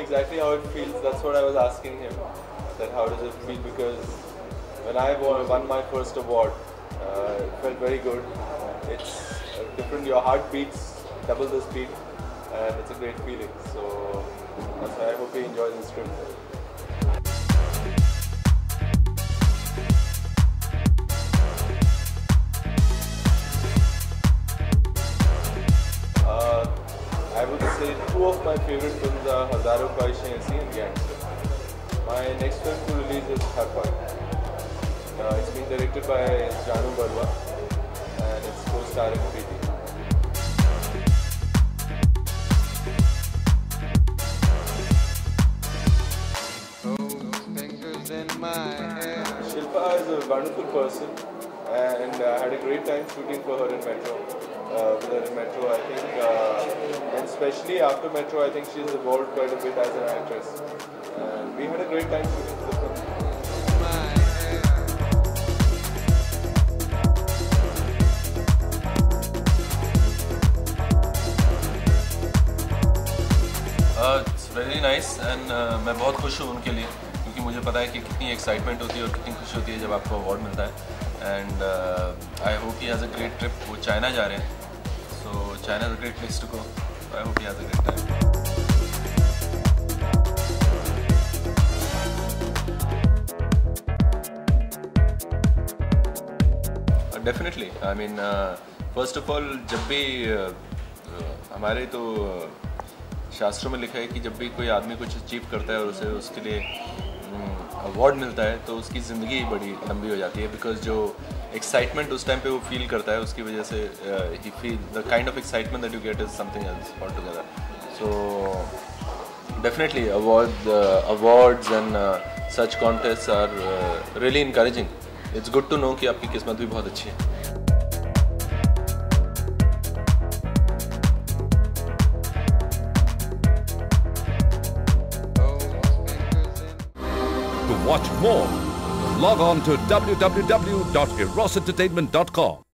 exactly how it feels. That's what I was asking him. That how does it feel? Because when I won my first award, it felt very good. It's different. Your heart beats double the speed, and it's a great feeling. So that's why I hope he enjoys this trip. I would say two of my favorite films are Hazaaron Khwaishein Aisi and Gangster. My next film to release is Har Paal. It's being directed by Janu Barwa and it's co-starring Preeti. Shilpa is a wonderful person and I had a great time shooting for her in Metro. With her in Metro, I think, and especially after Metro, I think she's evolved quite a bit as an actress. And we had a great time shooting the film. It's very nice and मैं बहुत खुश हूँ उनके लिए क्योंकि मुझे पता है कि कितनी एक्साइटमेंट होती है और कितनी खुशी होती है जब आपको अवार्ड मिलता है. And I hope he has a great trip. वो चाइना जा रहे हैं, so China is a great place to go. I hope he has a great time. Definitely. I mean first of all जब भी हमारे तो शास्त्रों में लिखा है कि जब भी कोई आदमी कुछ अचीव करता है और उसे उसके लिए अवार्ड मिलता है तो उसकी ज़िंदगी बड़ी लंबी हो जाती है. बिकॉज जो एक्साइटमेंट उस टाइम पे वो फील करता है उसकी वजह से ही feel the kind of excitement that you get is something else altogether. So definitely awards and such contest are really encouraging. It's good to know कि आपकी किस्मत भी बहुत अच्छी है. To watch more, log on to www.erosentertainment.com.